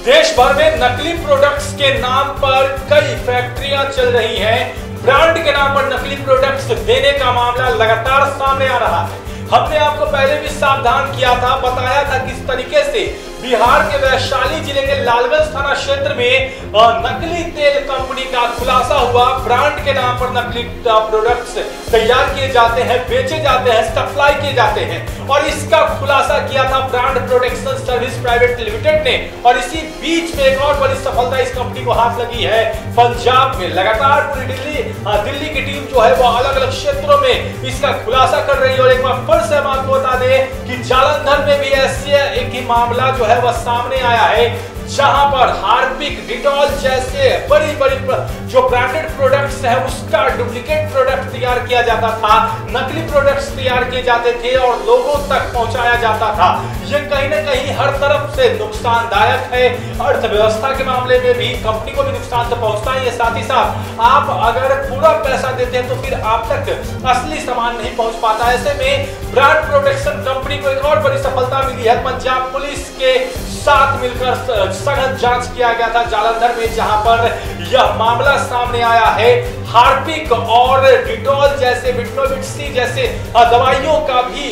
देश भर में नकली प्रोडक्ट्स के नाम पर कई फैक्ट्रियां चल रही हैं। ब्रांड के नाम पर नकली प्रोडक्ट्स देने का मामला लगातार सामने आ रहा है। हमने आपको पहले भी सावधान किया था, बताया था किस तरीके से बिहार के वैशाली जिले के लालगंज थाना क्षेत्र में नकली तेल कंपनी का खुलासा हुआ। ब्रांड के नाम पर नकली प्रोडक्ट्स तैयार किए जाते हैं, बेचे जाते हैं, सप्लाई किए जाते हैं और इसका खुलासा किया था brand production service private limited ने। और इसी बीच में एक और बड़ी सफलता इस कंपनी को हाथ लगी है पंजाब में। लगातार पूरी दिल्ली की टीम जो है वो अलग अलग क्षेत्रों में इसका खुलासा कर रही है। और एक बार फिर से हम आपको बता दें कि जालंधर में भी ऐसे एक ही मामला जो है वह सामने आया है, जहां पर हार्पिक, डिटॉल जैसे बड़ी बड़ी जो ब्रांडेड प्रोडक्ट्स है उसका डुप्लीकेट प्रोडक्ट तैयार किया जाता था, नकली प्रोडक्ट्स तैयार किए जाते थे और लोगों तक पहुंचाया जाता था। ये कहीं ना कहीं हर तरफ से नुकसानदायक है। अर्थव्यवस्था के मामले में भी कंपनी को भी नुकसान तो पहुंचता ही है, साथ ही साथ आप अगर पूरा पैसा देते हैं तो फिर आप तक असली सामान नहीं पहुंच पाता। ऐसे में ब्रांड प्रोडक्शन कंपनी को एक और बड़ी सफलता मिली है। पंजाब पुलिस के साथ मिलकर सघन जांच किया गया था जालंधर में, जहां पर यह मामला सामने आया है। हार्पिक और डिटॉल जैसे, विटामिन सी जैसे दवाइयों का भी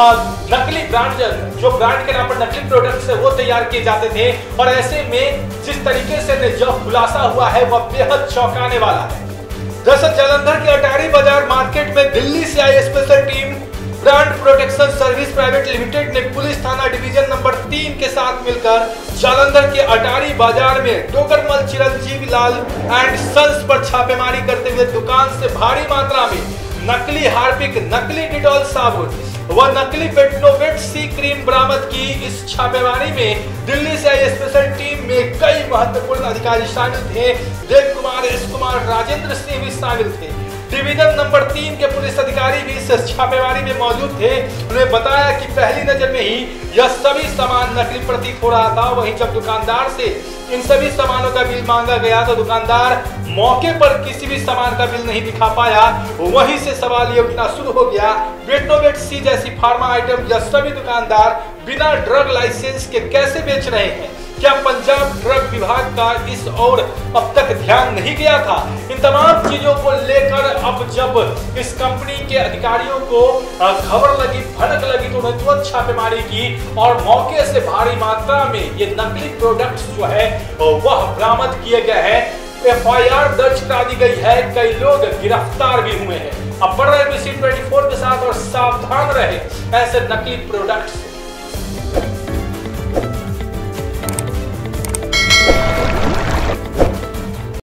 नकली ब्रांड, जो ब्रांड के नाम पर नकली प्रोडक्ट्स है वो तैयार किए जाते थे। और ऐसे में जिस तरीके से जो खुलासा हुआ है वह बेहद चौंकाने वाला है। दरअसल जालंधर के अटारी बाजार मार्केट में दिल्ली से आई special team brand protection service private limited ने पुलिस थाना डिवीजन नंबर 3 के साथ मिलकर जालंधर के अटारी बाजार में डोगरमल चिरंजीवी लाल एंड सन्स पर छापेमारी करते हुए दुकान से भारी मात्रा में नकली हार्पिक, नकली डिटॉल साबुन व नकली बेटनोवेट सी क्रीम बरामद की। इस छापेमारी में दिल्ली से आई स्पेशल टीम में कई महत्वपूर्ण अधिकारी शामिल थे। देव कुमार, एस कुमार, राजेंद्र सिंह भी शामिल थे। डिवीजन नंबर 3 के पुलिस अधिकारी भी इस छापेमारी में मौजूद थे। उन्होंने बताया कि पहली नजर में ही यह सभी सामान नकली प्रतीत हो रहा था। वहीं जब दुकानदार से इन सभी सामानों का बिल मांगा गया तो दुकानदार मौके पर किसी भी सामान का बिल नहीं दिखा पाया। वहीं से सवाल ये उठना शुरू हो गया, बेटनोवेट सी जैसी फार्मा आइटम यह सभी दुकानदार बिना ड्रग लाइसेंस के कैसे बेच रहे हैं? क्या पंजाब ड्रग विभाग का इस और अब तक ध्यान नहीं गया था? इन तमाम चीजों को लेकर अब जब इस कंपनी के अधिकारियों को खबर लगी, भनक लगी, तो उन्होंने तुरंत छापेमारी की और मौके से भारी मात्रा में ये नकली प्रोडक्ट्स जो है वह बरामद किए गए हैं। FIR दर्ज करा दी गई है, कई लोग गिरफ्तार भी हुए हैं। अब बढ़ रहे 24 के साथ और सावधान रहे ऐसे नकली प्रोडक्ट्स